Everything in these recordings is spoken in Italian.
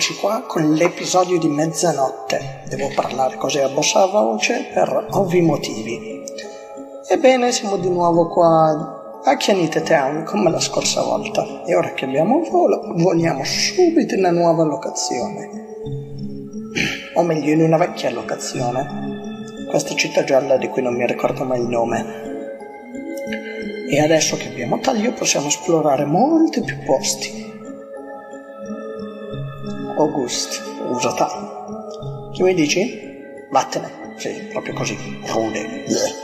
Eccoci qua con l'episodio di mezzanotte. Devo parlare così a bassa voce per ovvi motivi. Ebbene, siamo di nuovo qua a Chianite Town come la scorsa volta. E ora che abbiamo volo, voliamo subito in una nuova locazione. O meglio, in una vecchia locazione. Questa città gialla di cui non mi ricordo mai il nome. E adesso che abbiamo taglio possiamo esplorare molti più posti. August, usa taglio. Che mi dici? Vattene. Sì, proprio così, rude.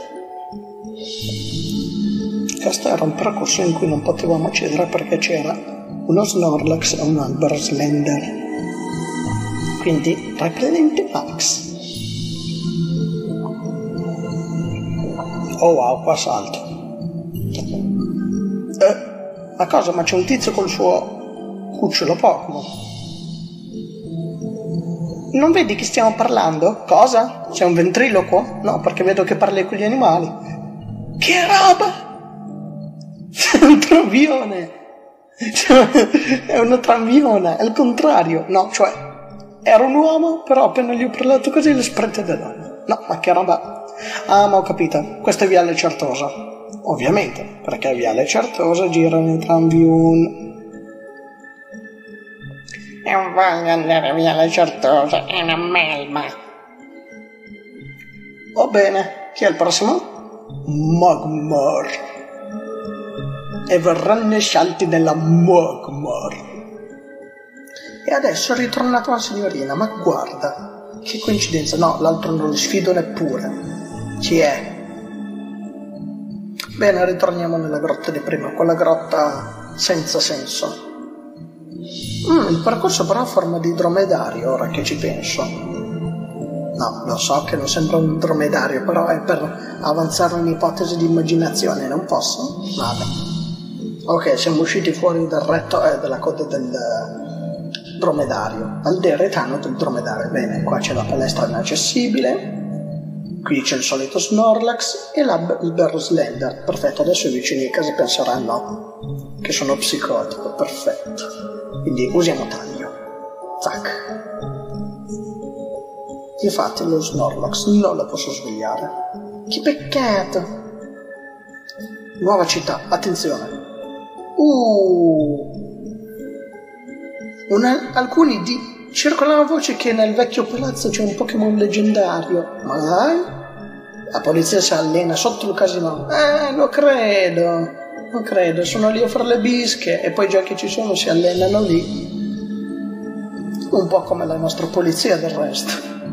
Questo era un percorso in cui non potevamo accedere perché c'era uno Snorlax e un albero Slender. Quindi, repellente Max. Oh wow, qua salto. Ma cosa? Ma c'è un tizio col suo cucciolo Pokémon. Non vedi che stiamo parlando? Cosa? Sei un ventriloquo? No, perché vedo che parli con gli animali. Che roba! Sei un travione! È una traviona, è il contrario. No, cioè, era un uomo, però appena gli ho parlato così le sprette da donna. No, ma che roba! Ah, ma ho capito, questa è Viale Certosa. Ovviamente, perché a Viale Certosa girano i tramvion. Non voglio andare a Viale Certosa, è una melma. Va bene, chi è il prossimo? Magmar. E verranno sciolti nella Magmar. E adesso è ritornata una signorina, ma guarda, che coincidenza, no, l'altro non lo sfido neppure. Chi è? Bene, ritorniamo nella grotta di prima, quella grotta senza senso. Il percorso però ha forma di dromedario, ora che ci penso. No, lo so che non sembra un dromedario, però è per avanzare un'ipotesi di immaginazione, non posso? Vabbè. Ok, siamo usciti fuori dal retto e dalla coda del dromedario, al retano del dromedario. Bene, qua c'è la palestra inaccessibile. Qui c'è il solito Snorlax e l'albero Slender. Perfetto, adesso i vicini di casa penseranno che sono psicotico. Perfetto. Quindi usiamo taglio. Tac. Infatti lo Snorlax non lo posso svegliare. Che peccato. Nuova città, attenzione. Alcuni circola una voce che nel vecchio palazzo c'è un Pokémon leggendario. Ma dai? La polizia si allena sotto il casino. Non credo, sono lì a fare le bische e poi già che ci sono si allenano lì. Un po' come la nostra polizia del resto.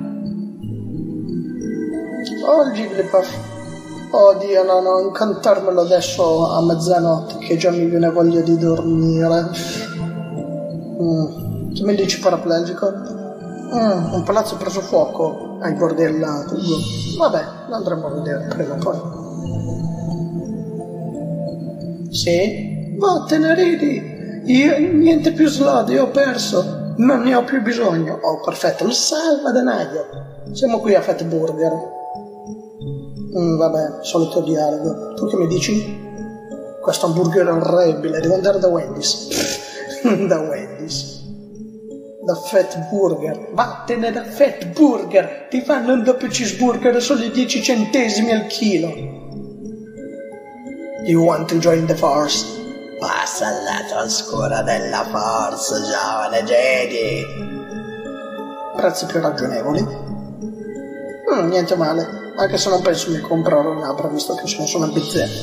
Oh, il Jigglypuff. Oddio, no, non cantarmelo adesso a mezzanotte che già mi viene voglia di dormire. Che mi dici paraplegico? Un palazzo preso fuoco ai bordi del lago. Vabbè, lo andremo a vedere prima o poi. Sì? Vattene, ridi! Io niente più slodi, ho perso. Non ne ho più bisogno. Oh, perfetto, lo salva Danaio. Siamo qui a Fat Burger. Vabbè, solito dialogo. Tu che mi dici? Questo hamburger è orribile, devo andare da Wendy's. Da Wendy's. Da Fat Burger. Vattene da Fat Burger. Ti fanno un doppio cheeseburger solo 10 centesimi al chilo. You want to join the Force? Passa al lato oscuro della Force, giovane Jedi. Prezzi più ragionevoli? Niente male, anche se non penso mi comprerò un'abra visto che sono una bizzeffa.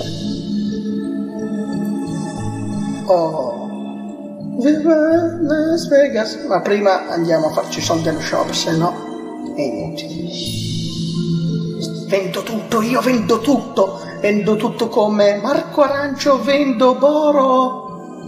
Oh, viva Las Vegas! Ma prima andiamo a farci soldi allo shop, se no è inutile. Vendo tutto, io vendo tutto! Vendo tutto come Marco Arancio, vendo Boro.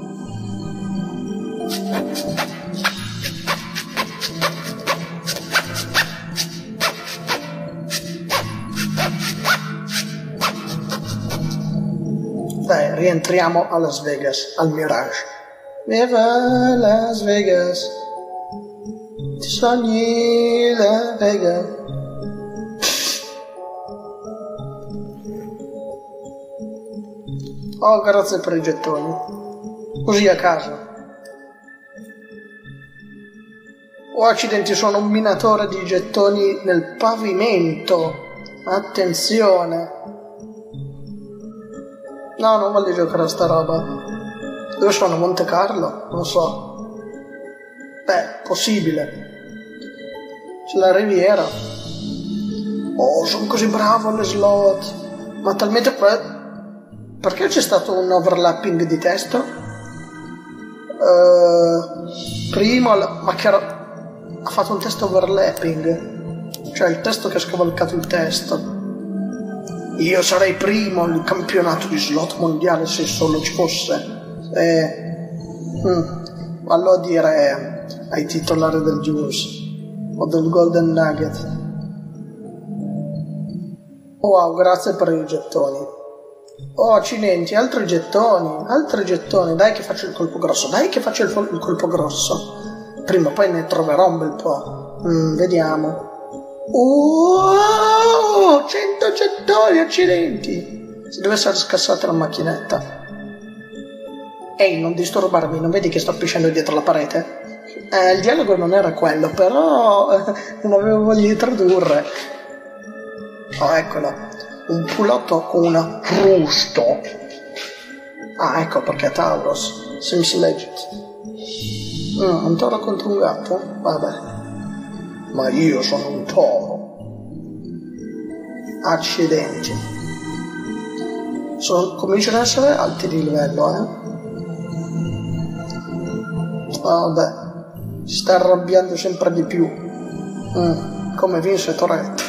Dai, rientriamo a Las Vegas, al Mirage. Viva Las Vegas, ti sogni la Vegas. Oh, grazie per i gettoni. Così a caso. Oh, accidenti, sono un minatore di gettoni nel pavimento. Attenzione. No, non voglio giocare a sta roba. Dove sono? Monte Carlo? Non so. Beh, possibile. C'è la Riviera. Oh, sono così bravo alle slot. Ma talmente... Perché c'è stato un overlapping di testo? Primo... Ma che era... Ha fatto un testo overlapping. Cioè il testo che ha scavalcato il testo. Io sarei primo al campionato di slot mondiale se solo ci fosse. Vallo a dire ai titolari del Juice o del Golden Nugget. Wow, grazie per i gettoni. Oh, accidenti, altri gettoni. Dai che faccio il colpo grosso. Il colpo grosso. Prima o poi ne troverò un bel po'. Vediamo. Oh, 100 gettoni, accidenti. Si deve essere scassata la macchinetta. Ehi, non disturbarmi, non vedi che sto pisciando dietro la parete? Il dialogo non era quello, però non avevo voglia di tradurre. Oh, eccolo. Un pulotto con una frusto. Ah, ecco perché è Tauros. Seems legit. Un toro contro un gatto? Vabbè. Ma io sono un toro. Accidenti. Cominciano ad essere alti di livello, Vabbè. Si sta arrabbiando sempre di più. Come Vince Toretto.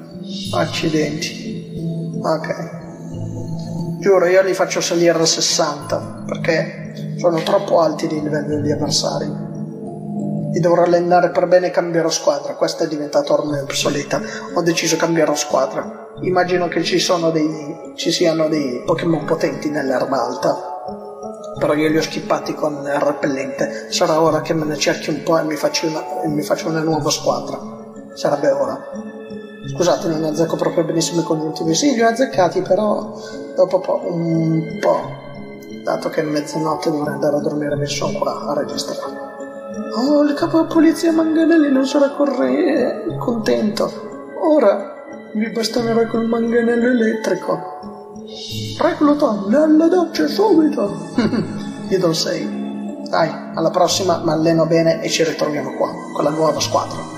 Accidenti. Ok. Giuro, io li faccio salire a 60 perché sono troppo alti di livello gli avversari. Li dovrò allenare per bene e cambierò squadra. Questa è diventata ormai obsoleta. Ho deciso cambierò squadra. Immagino che ci siano dei Pokémon potenti nell'erba alta. Però io li ho skippati con il repellente. Sarà ora che me ne cerchi un po' e mi faccio una nuova squadra. Sarebbe ora. Scusate, non azzecco proprio benissimo i congiuntivi. Sì, li ho azzeccati, però dopo un po'. Dato che è mezzanotte dovrei andare a dormire, mi sono qua a registrare. Oh, il capo della polizia Manganelli non sarà contento. Ora vi bastonerò col manganello elettrico. Recluta, nella doccia subito. You don't say. Dai, alla prossima, mi alleno bene e ci ritroviamo qua con la nuova squadra.